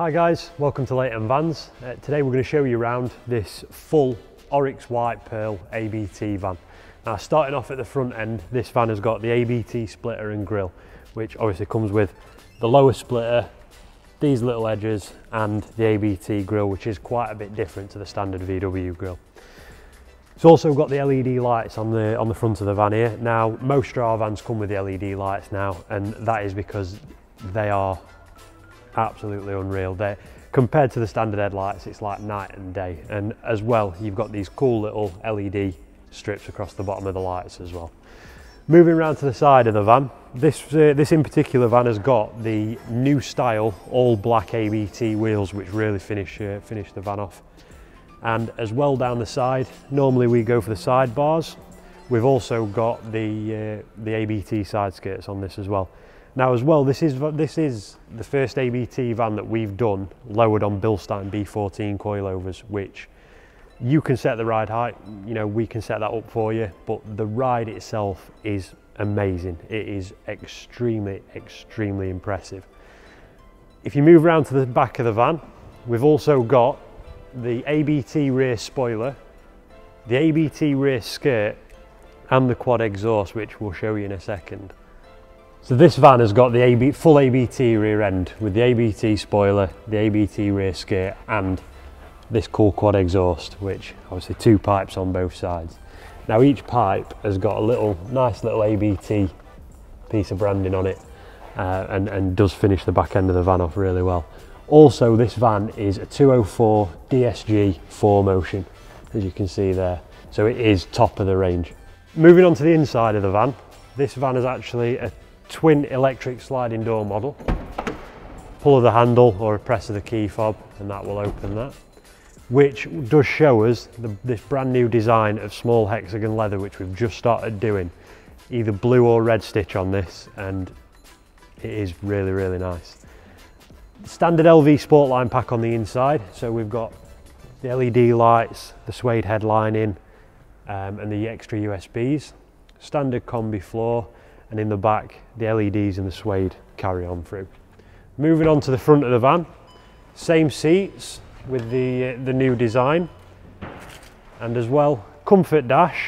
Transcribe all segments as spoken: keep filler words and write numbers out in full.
Hi guys, welcome to LEIGHTON Vans. Uh, today we're going to show you around this full Oryx White Pearl A B T van. Now starting off at the front end, this van has got the A B T splitter and grille, which obviously comes with the lower splitter, these little edges and the A B T grille, which is quite a bit different to the standard V W grille. It's also got the L E D lights on the on the front of the van here. Now most Strava vans come with the L E D lights now, and that is because they are absolutely unreal. They compared to the standard headlights, it's like night and day. And as well, you've got these cool little L E D strips across the bottom of the lights as well. Moving around to the side of the van, this uh, this in particular van has got the new style all black A B T wheels, which really finish uh, finish the van off. And as well down the side, normally we go for the side bars. We've also got the uh, the A B T side skirts on this as well. Now as well, this is this is the first A B T van that we've done lowered on Bilstein B fourteen Coilovers, which you can set the ride height, you know, we can set that up for you, but the ride itself is amazing. It is extremely, extremely impressive. If you move around to the back of the van, we've also got the A B T rear spoiler, the A B T rear skirt and the quad exhaust, which we'll show you in a second. So this van has got the A B, full A B T rear end with the A B T spoiler, the A B T rear skirt and this cool quad exhaust, which obviously two pipes on both sides. Now each pipe has got a little nice little A B T piece of branding on it uh, and, and does finish the back end of the van off really well. Also, this van is a two oh four D S G four motion, as you can see there, so it is top of the range. Moving on to the inside of the van, this van is actually a twin electric sliding door model. Pull of the handle or a press of the key fob and that will open that, which does show us the, this brand new design of small hexagon leather, which we've just started doing, either blue or red stitch on this, and it is really, really nice. Standard L V Sportline pack on the inside, so we've got the L E D lights, the suede headlining um, and the extra U S Bs, standard combi floor, and in the back the L E Ds and the suede carry on through. Moving on to the front of the van, same seats with the, uh, the new design, and as well comfort dash,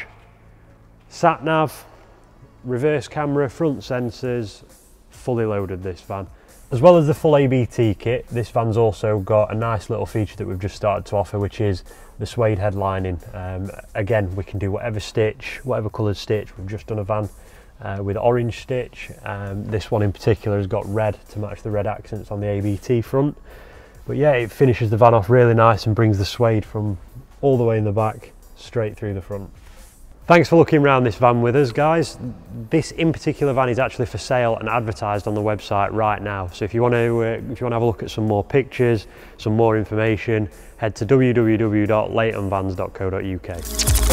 sat nav, reverse camera, front sensors, fully loaded this van. As well as the full A B T kit, this van's also got a nice little feature that we've just started to offer, which is the suede headlining. Um, again, we can do whatever stitch, whatever coloured stitch. We've just done a van uh, with orange stitch. Um, this one in particular has got red to match the red accents on the A B T front. But yeah, it finishes the van off really nice and brings the suede from all the way in the back straight through the front. Thanks for looking around this van with us, guys. This in particular van is actually for sale and advertised on the website right now. So if you want to, uh, if you want to have a look at some more pictures, some more information, head to w w w dot leighton vans dot co dot u k.